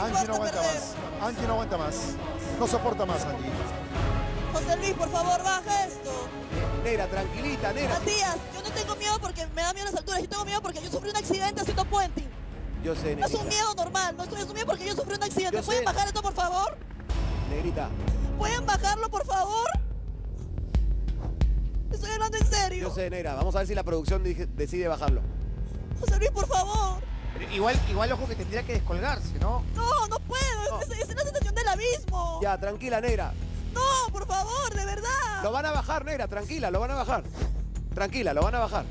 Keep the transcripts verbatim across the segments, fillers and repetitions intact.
Angie no aguanta más. Angie no aguanta más. No soporta más, Angie. José Luis, por favor, baja esto. Negra, tranquilita, negra. Matías, yo no tengo miedo porque me da miedo las alturas. Yo tengo miedo porque yo sufrí un accidente haciendo puenting. Yo sé, No es negrita. un miedo normal, no es un miedo porque yo sufrí un accidente. Yo ¿Pueden sé. bajar esto, por favor? Negrita, ¿Pueden bajarlo, por favor? Estoy hablando en serio. yo sé, negra. Vamos a ver si la producción dije- decide bajarlo. José Luis, por favor. Pero igual, igual, ojo que tendría que descolgarse, ¿no? No, no puedo. No. Es, es, es la sensación del abismo. Ya, tranquila, negra. No, por favor, de verdad. Lo van a bajar, negra, tranquila, lo van a bajar. Tranquila, lo van a bajar.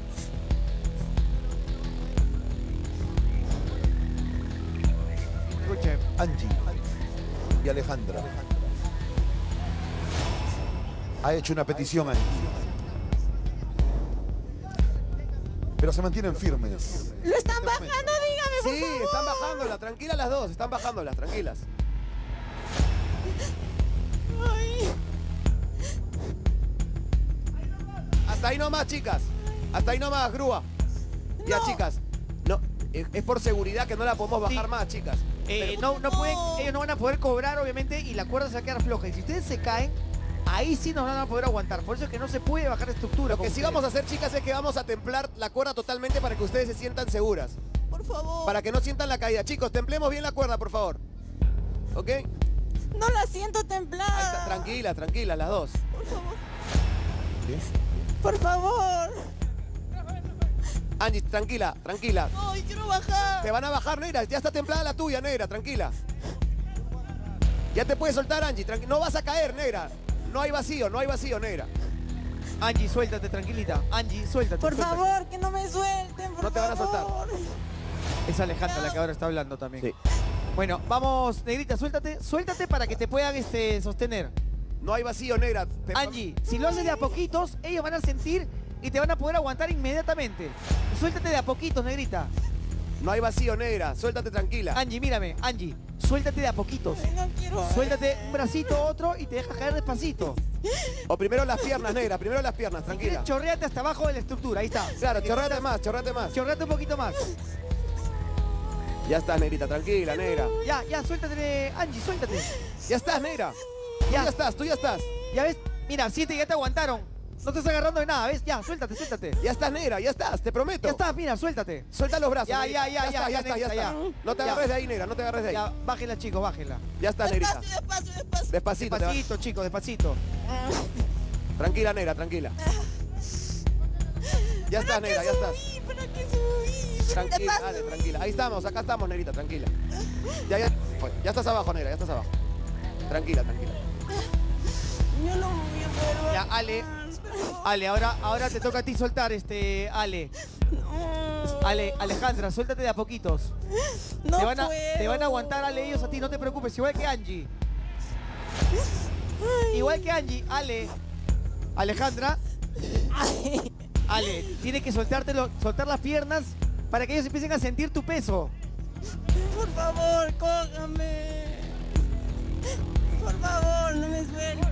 Escuche. Angie y Alejandra. Ha hecho una petición, Angie. Pero se mantienen firmes. Lo están bajando, dígame, por Sí, favor. están bajándola, tranquilas las dos, están bajándolas, tranquilas. Ay. Hasta ahí nomás, chicas. Hasta ahí nomás, grúa. Ya, No. chicas. No, es, es por seguridad que no la podemos bajar Sí. más, chicas. Eh, Pero- no, no No. pueden, ellos no van a poder cobrar, obviamente, y la cuerda se va a quedar floja. Y si ustedes se caen, ahí sí nos van a poder aguantar. Por eso es que no se puede bajar la estructura. Lo que con sí ustedes. vamos a hacer, chicas, es que vamos a templar la cuerda totalmente para que ustedes se sientan seguras. Por favor. Para que no sientan la caída. Chicos, templemos bien la cuerda, por favor. ¿Ok? Ahí No la siento está, templada. tranquila, tranquila, las dos. Por favor. ¿Qué? Por favor. Angie, tranquila, tranquila. No, y quiero bajar. Te van a bajar, negra. Ya está templada la tuya, negra, tranquila. Ya te puedes soltar, Angie. tranqui- No vas a caer, negra. No hay vacío, no hay vacío, negra. Angie, suéltate, tranquilita. Angie, suéltate. Por suéltate. favor, que no me suelten, por No te van a soltar. favor. Es Alejandra la que ahora está hablando también. Sí. Bueno, vamos, negrita, suéltate. Suéltate para que te puedan este, sostener. No hay vacío, negra. Te- Angie, si lo haces de a poquitos, ellos van a sentir y te van a poder aguantar inmediatamente. Suéltate de a poquitos, negrita. No hay vacío, negra. Suéltate tranquila. Angie, mírame, Angie, suéltate de a poquitos. Ay, no quiero. Suéltate un bracito, otro y te dejas caer despacito. O primero las piernas, negra. Primero las piernas, Si tranquila. quieres, chorreate hasta abajo de la estructura, ahí está. Claro, chorrate más, chorrate más. Chorreate un poquito más. Ya estás, negrita, tranquila, negra. Ya, ya, suéltate, Angie, suéltate. Ya estás, negra. Tú Ya. ya estás, tú ya estás. Ya ves, mira, siete, ya te aguantaron. No te estás agarrando de nada, ¿ves? Ya, suéltate, suéltate. Ya estás, negra, ya estás, te prometo. Ya está, mira, suéltate. Suelta los brazos. Ya, negrita. ya, ya, ya, está, ya, ya está, ya negrita, está. ya. No te Ya. agarres de ahí, negra, no te agarres de ahí. Ya, bájenla, chicos, bájenla. Ya estás, negrita. Despacio, despacio, despacio. Despacito, te vas. Despacito, chicos, despacito. Tranquila, negra, tranquila. Ya estás, negra, ya estás. Subí, ¿para qué subí? Tranquila, Despacio. dale, tranquila. Ahí estamos, acá estamos, negrita, tranquila. Ya, ya, ya estás abajo, negra, ya estás abajo. Tranquila, tranquila. Yo no voy a poder Ya, bajar, Ale. pero- Ale, ahora, ahora te toca a ti soltar, este, Ale. No. Ale, Alejandra, suéltate de a poquitos. No te, van a, puedo. te van a aguantar, Ale, ellos a ti, no te preocupes, igual que Angie. Igual que Angie, Ale. Alejandra, Ay. Ale, tienes que soltártelo, soltar las piernas para que ellos empiecen a sentir tu peso. Por favor, cójame. Por favor, no me suelte.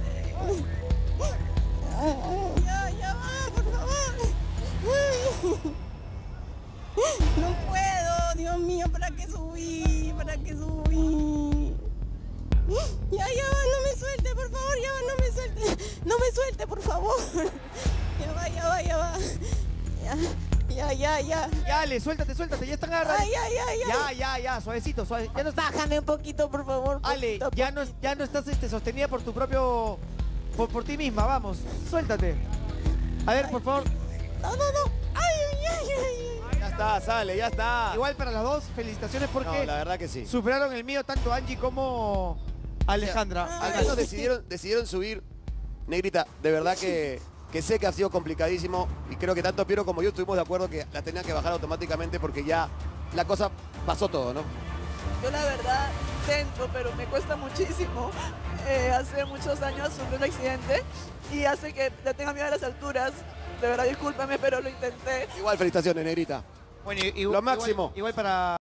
Ya, ya va, por favor. No puedo, Dios mío, ¿para qué subí? ¿Para qué subí? Ya, ya va, no me suelte, por favor, ya va, no me suelte. No me suelte, por favor. Ya va, ya va, ya va. Ya, ya, ya, ya. Ya, Ale, suéltate, suéltate, ya están agarrados. Ay, ay, ay, ay. Ya, ya, ya, suavecito, suave. Ya no estás, Bájame un poquito, por favor. Ale, poquito, ya no, ya no estás este, sostenida por tu propio, por, por ti misma, vamos, suéltate. A ver, por favor, No, no, no. Ay, ay, ay, ay. Ya está, sale, ya está. igual para las dos, felicitaciones No, porque la verdad que sí. superaron el mío tanto Angie como Alejandra. Al menos decidieron, decidieron subir. Negrita, de verdad que, que sé que ha sido complicadísimo y creo que tanto Piero como yo estuvimos de acuerdo que la tenían que bajar automáticamente porque ya la cosa pasó todo, ¿no? Yo la verdad intento, pero me cuesta muchísimo. Eh, hace muchos años sufrí un accidente y hace que le tenga miedo a las alturas. De verdad, discúlpame, pero lo intenté. Igual felicitaciones, Negrita. Bueno, y- y- Lo máximo. Igual, igual para